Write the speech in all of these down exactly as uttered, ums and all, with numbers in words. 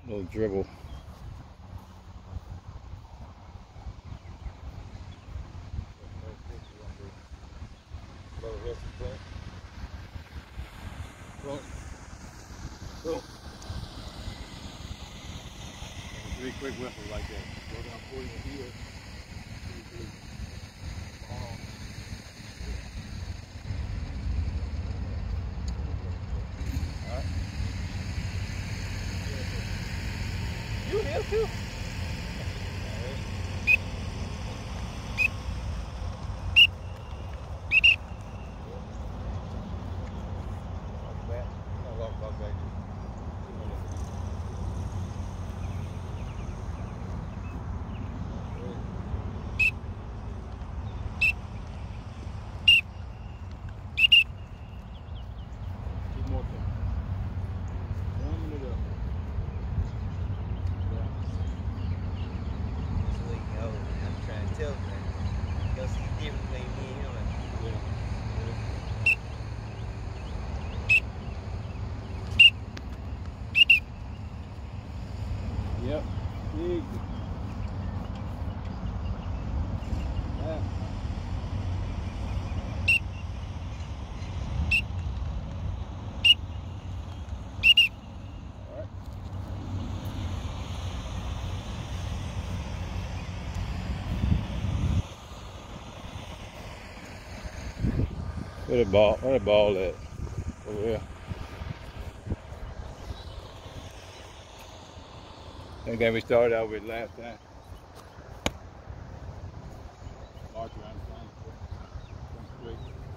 little dribble. Three quick whistles like that. Go down forty and heel. Alright. You here too? Yep, big. Yeah. All right. Where the ball? Where the ball at? Over here. Same game we started out with last time. March around the time. Come straight.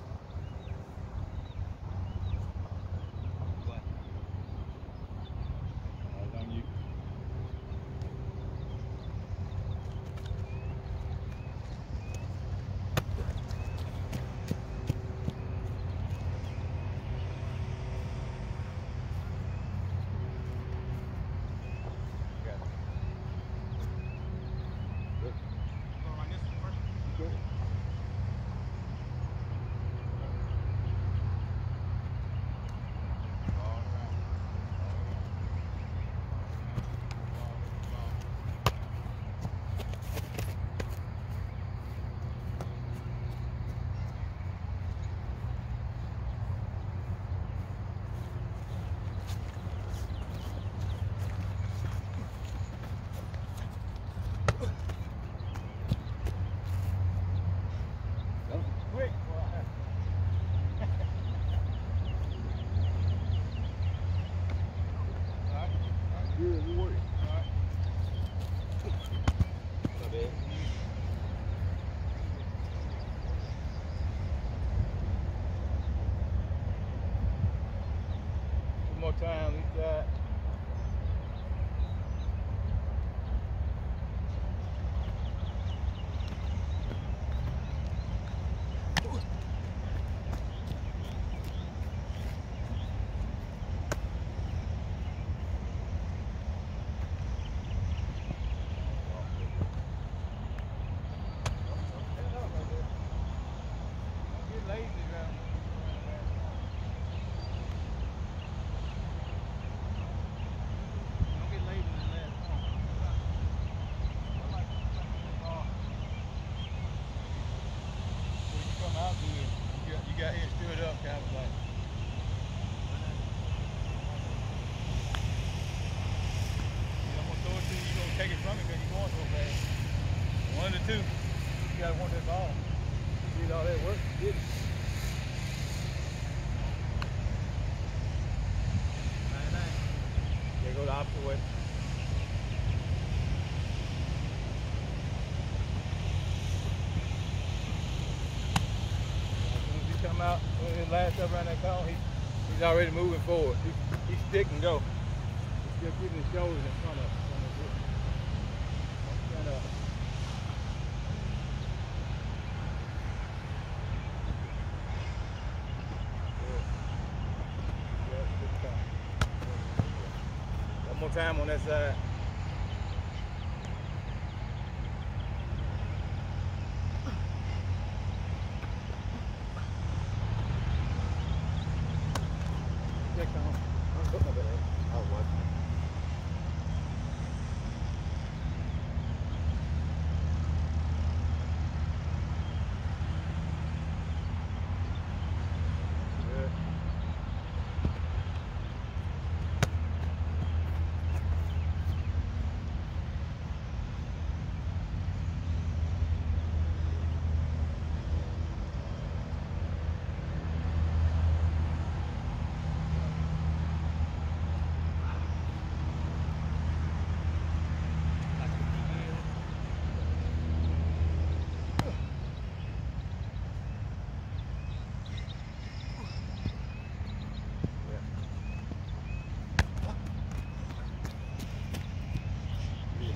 What? All on you. More time, we got you got here, stood up, kind of like. You know, I'm gonna throw it to you, you're gonna take it from me because you're going so fast. One of the two, you gotta want that ball. You did all that work, you did it. ninety-nine. Yeah, go the opposite way. Come out when his last up around that cone, he, he's already moving forward. He, he's stick and go. He's still keeping his shoulders in front of him. Stand up. One more time on that side.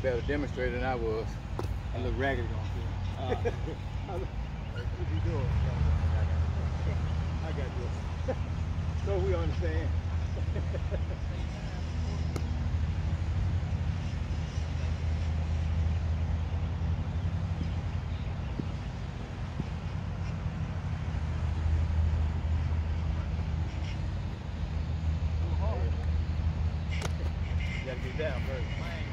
better demonstrator than I was. I look raggedy on film. What you doing? I got this. So we understand. You gotta get down first.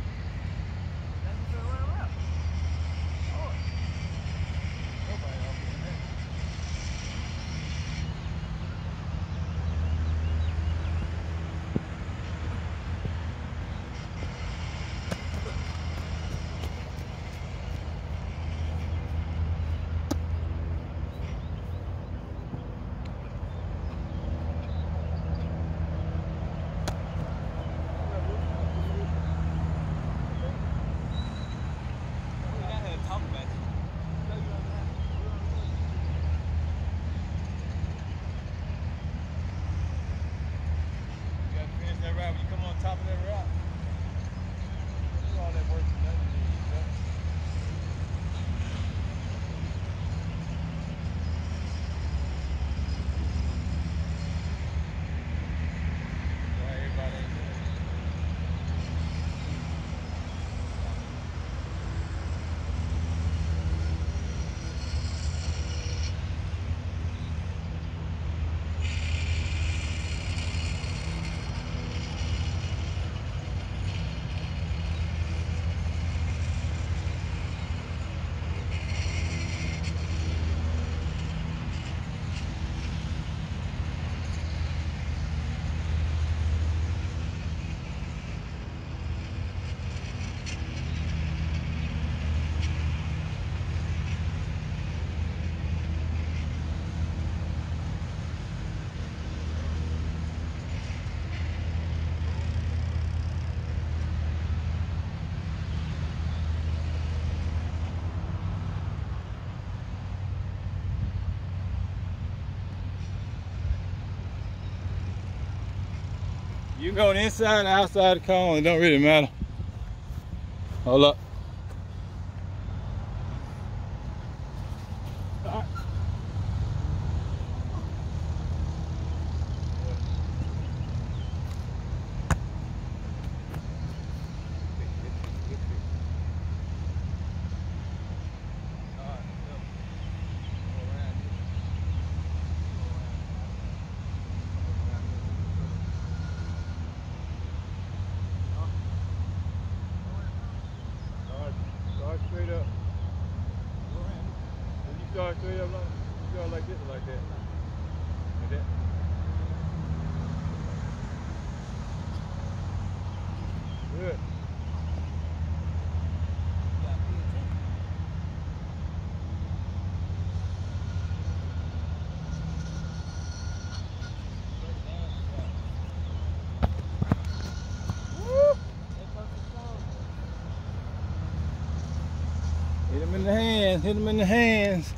You can go on the inside and outside the cone, it don't really matter. Hold up. Straight up. When you start straight up, you start like this or like that. Like that. Good. Hit him in the hands, hit him in the hands.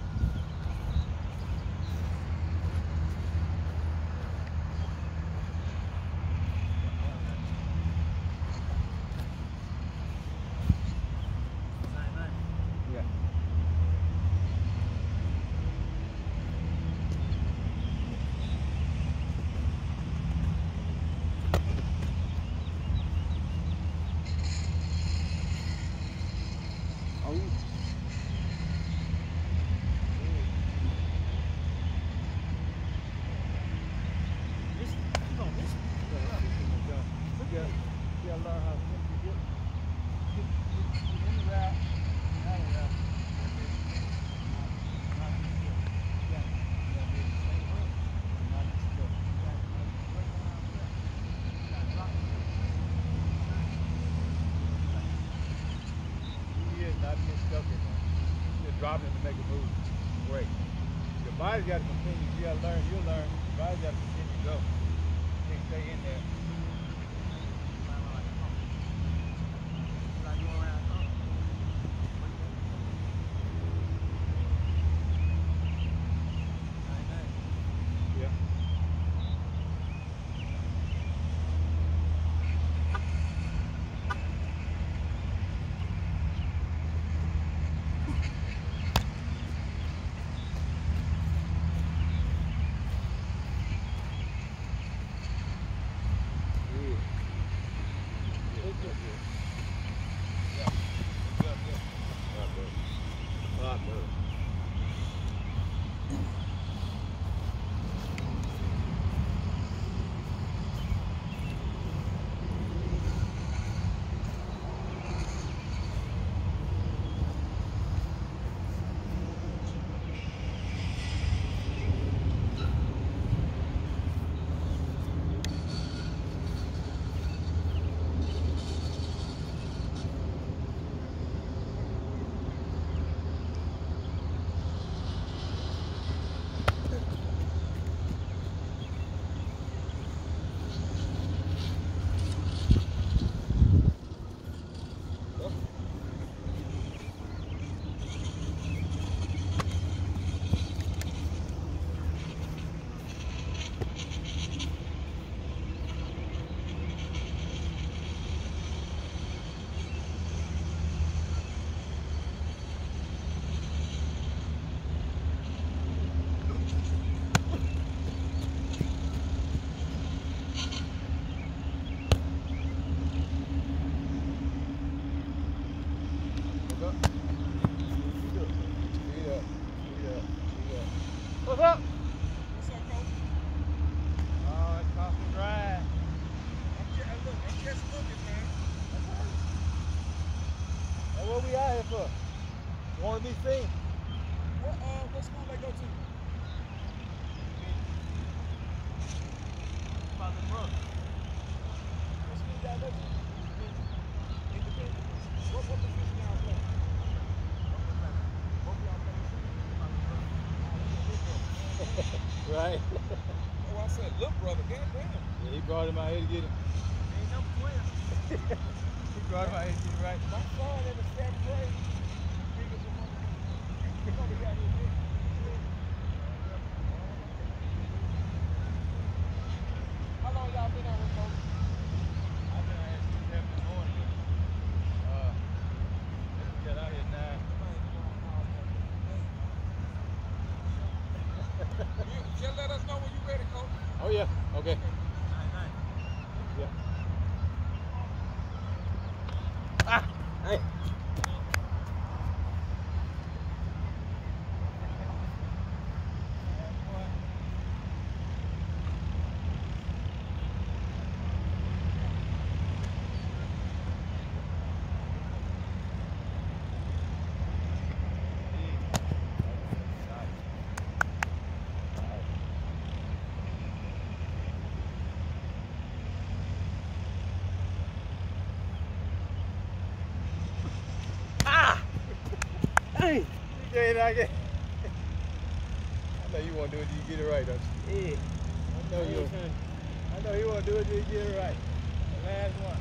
Yeah. Oh. Dropping to make a move. Great. Your body's got to continue. You got to learn. You'll learn. Your body's got to continue to go. You can't stay in there. Yeah. Yeah. Yeah. All right, bro. All right, bro. What's up? What's up, coach? Oh, it's constant grind. I'm just, look, I'm just looking, man. That's what we out here for. Want to be seen. What, uh, what school they go to? About the brother. What school y'all go to? Independent. What, what position y'all play? Both y'all play Right. Oh, I said, look, brother, goddamn. Yeah, he brought him out here to get him. Ain't number twelve. He brought him out here to get him right. My son in the seventh grade. Niggas are one of them. You know they got his big. How long y'all been out here, coach? I've been out here since seven in the morning. Uh, we got out here at nine. Just let us know when you're ready, coach. Oh yeah, okay. Yeah. Ah, hey. Hey, you ain't like it. I know you want to do it till you get it right, don't you? Yeah. I know you. I know you want to do it till you get it right. The last one.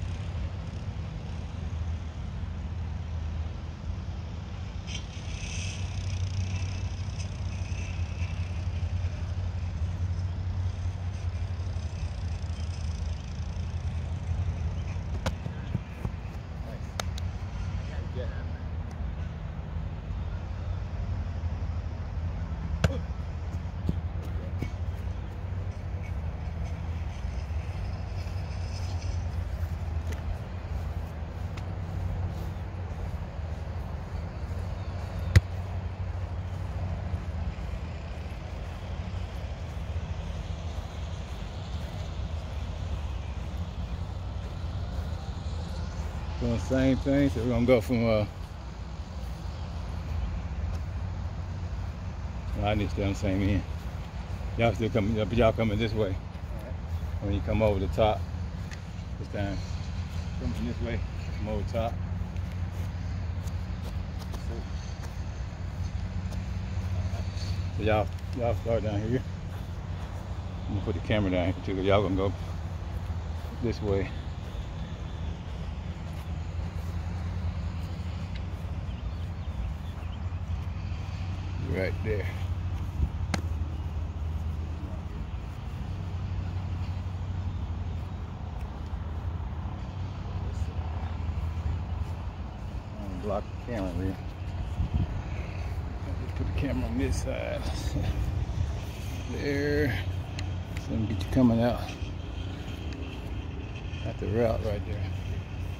Doing the same thing, so we're gonna go from uh well, I need to stay on the same end. Y'all still coming, but y'all coming this way. When you come over the top, this time, coming this way, come over the top. So y'all, y'all start down here. I'm gonna put the camera down here too, y'all gonna go this way. Right there. I'm gonna block the camera here. Just put the camera on this side. There. So let me get you coming out at the route right there.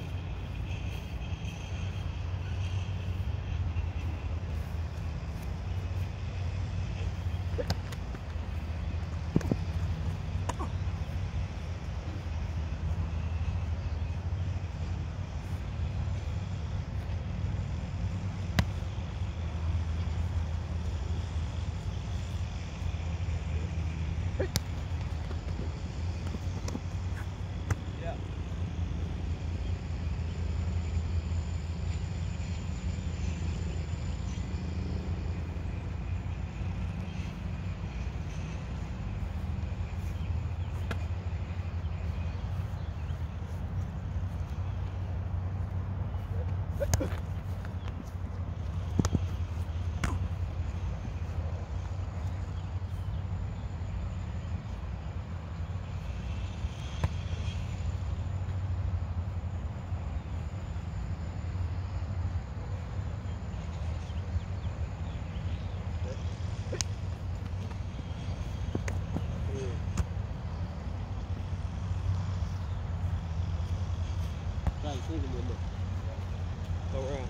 Go around.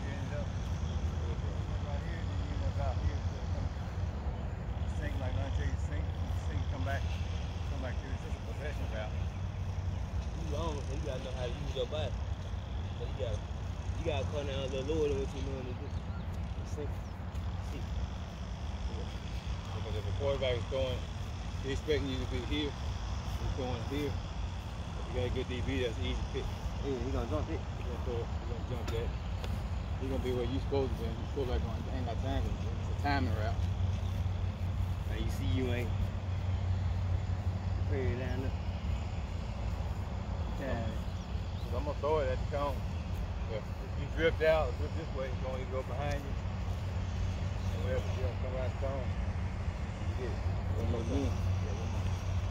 Sink like I tell you, sink, sink, come back, come back to this. It's a professional route. You long, so you gotta know how to use your body. So you gotta, you gotta cut down a little lower than what you normally do. Sink, sink. Because if a quarterback is throwing, they're expecting you to be here, he's throwing here. If you got a good D B, that's an easy pick. Yeah, he gonna jump it. He's gonna throw it, he's gonna jump that. He's gonna be where you're supposed to be. You're supposed to like going, ain't got time. It's a timing route. Now you see you ain't pretty down there. Yeah. So I'm gonna throw it at the cone. If you drift out, drift this way, it's gonna go behind you. And wherever you're gonna come around the cone, you get it. One more time. Yeah, one more.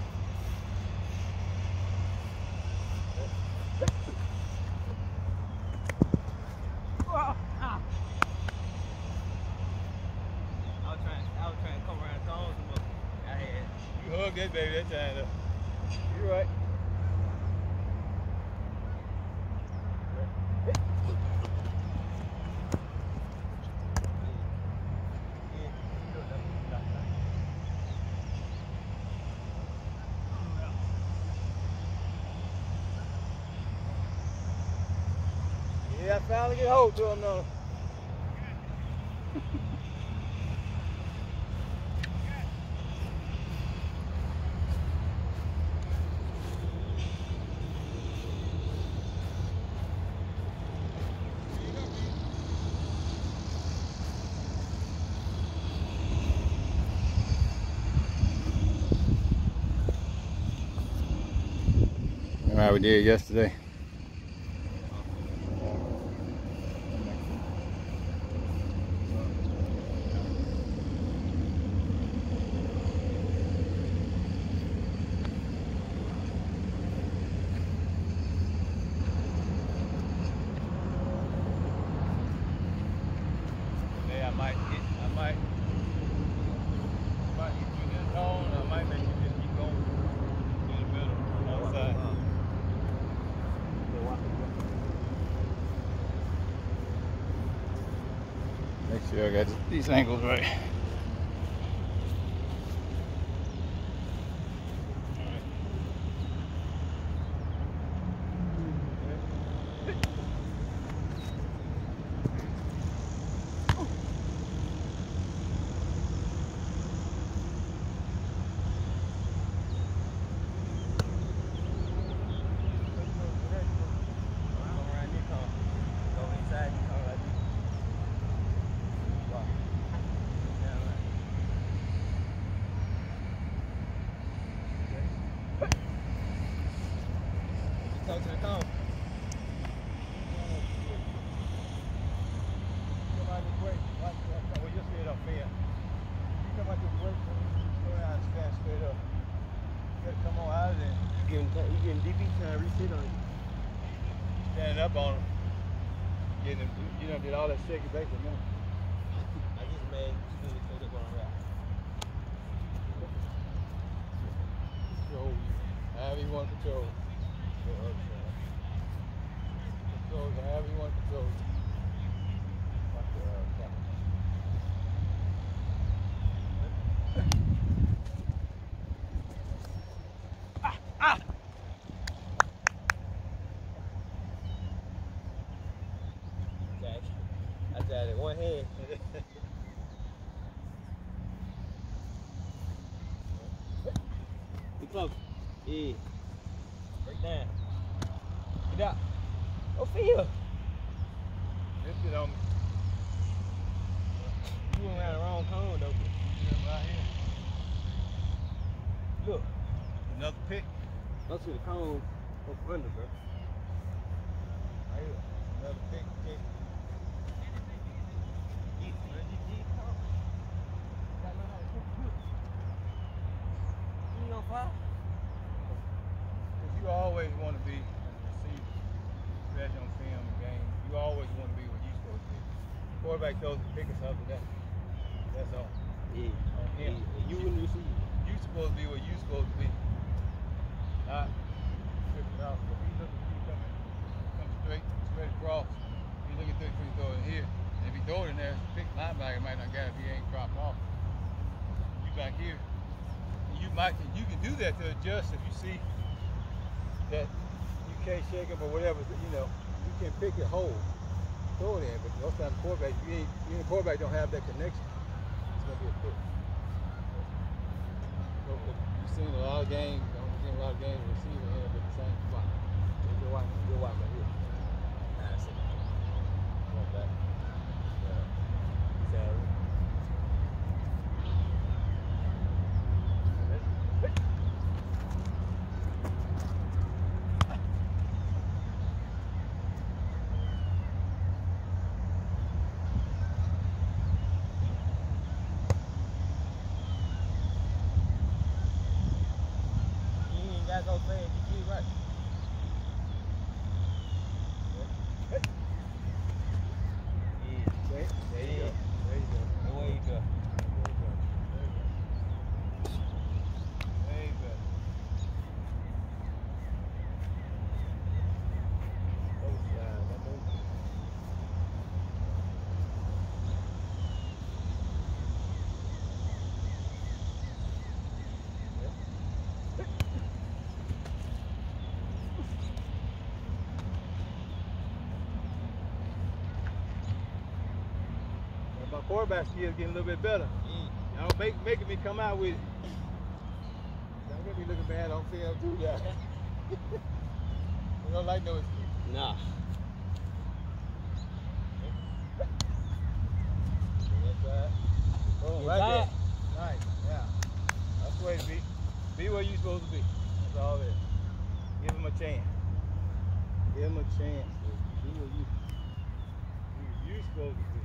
Hug that baby that time though. You're right. Yeah, I finally get hold to him though. How we did yesterday. Today I might get, I might, I might get you this home, I might make you just keep going in the middle, outside. Make sure I got these angles right. Talk to the cone. Come out this way. Watch that. Well, you'll see it up there. You come out this way, slow down, stand straight up. You gotta come on out of there. You getting, you getting D B trying to reset on you. Standing up on them. Getting them, you done did all that shaky back for a minute. I just made you do it straight up on the route. Control you. However you want to control. Control however you want to control. Watch the uh, camera. Ah! Ah! I got it one hand. Be close. Yeah. Break down. Get out. Go feel. Lift it on me. You went around the wrong cone though. Right here. Look. Another pick. Go to the cone up under, bro. Right here. Another pick, pick. especially on film and games, you always want to be where you're supposed to be. Quarterback throws the pick or something, that, that's all. Yeah. On him. Yeah. You wouldn't receive. You're supposed to be where you're supposed to be. Not tripping off. If he looking at you coming, come straight, straight across, you look at this when you throw it here. And if he throw it in there, pick linebacker might not get it if he ain't dropped off. You back here. You might you can do that to adjust if you see that you can't shake him or whatever, you know, you can pick it whole, throw it in, but most times quarterback, you ain't you and the quarterback don't have that connection. It's gonna be a pick. So you've seen a lot of games, you've seen a lot of games with receiver end up at the same spot. You'll watch you'll watch right here. Nah, I see. Going back. Yeah. So go fast, you get right. Yeah. There, there you go. There you go. There you go. There you go. Both sides, I both sides. My quarterback skills getting a little bit better. Mm. Y'all make, making me come out with it. Y'all gonna be looking bad on film too, guys. We don't like no excuse. Nah. That's right. Oh, right there. Nice. Yeah. That's the way to be. Be where you're supposed to be. That's all it is. Give him a chance. Give him a chance. Be where you, be where you're supposed to be.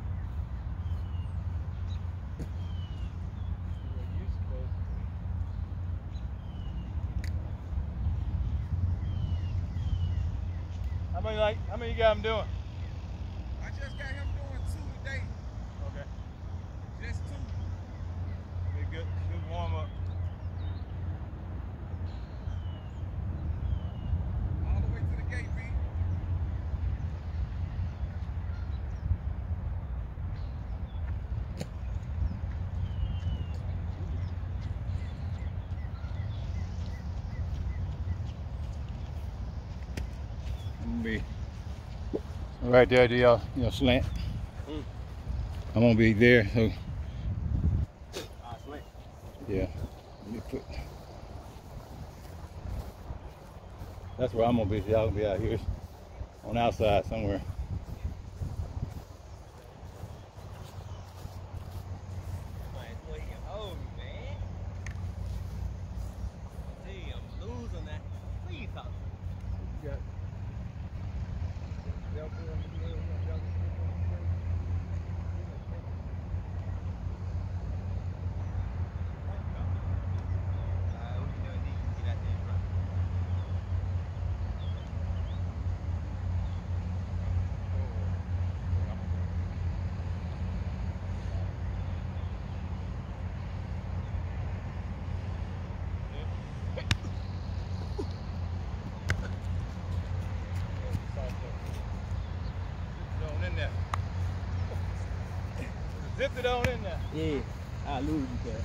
How many like? How many you got him doing? I just got him doing two today. Okay. Just two. Be good. Good warm up. All the way to the gate, B. Be right there, do y'all, you know, slant. Mm. I'm gonna be there, so Ah, slant. yeah. Let me put. That's where I'm gonna be. Y'all gonna be out here on the outside somewhere. Oh man. Hey, I'm losing that. Please talk. You got zip it on in there. Yeah, I lose you, cat.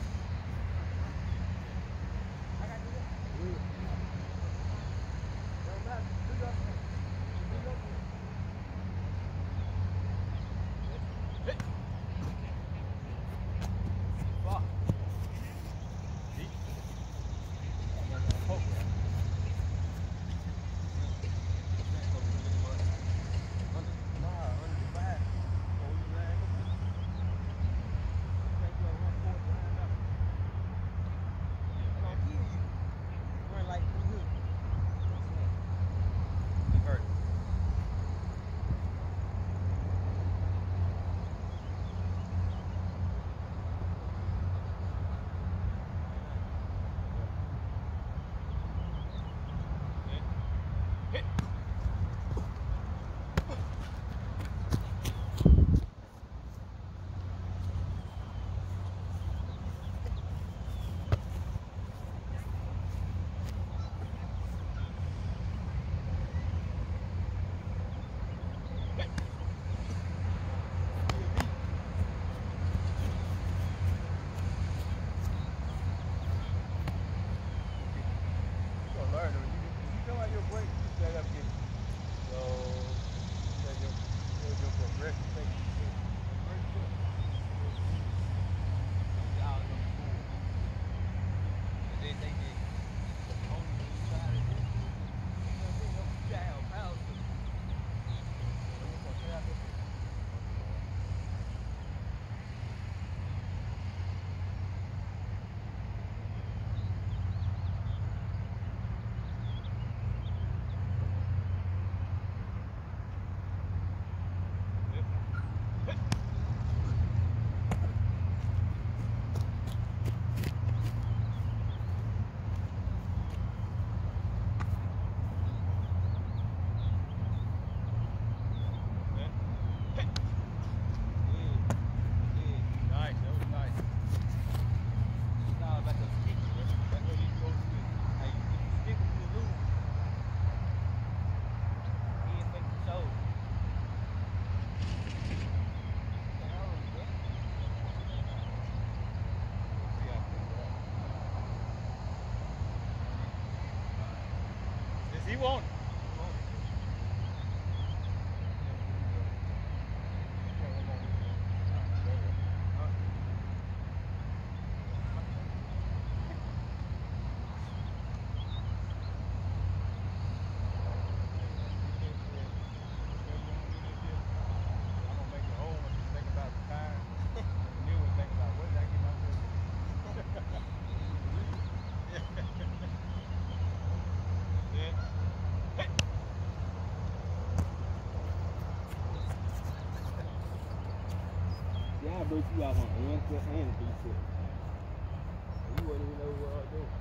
on it. I broke you out on one foot and three foot. You wouldn't even know what I was doing.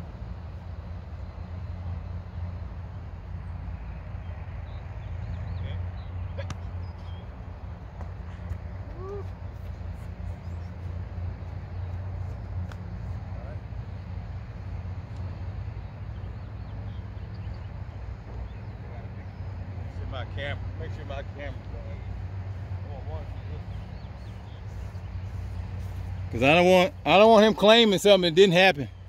My camera. Make sure my camera's going. Cause I don't want I don't want him claiming something that didn't happen.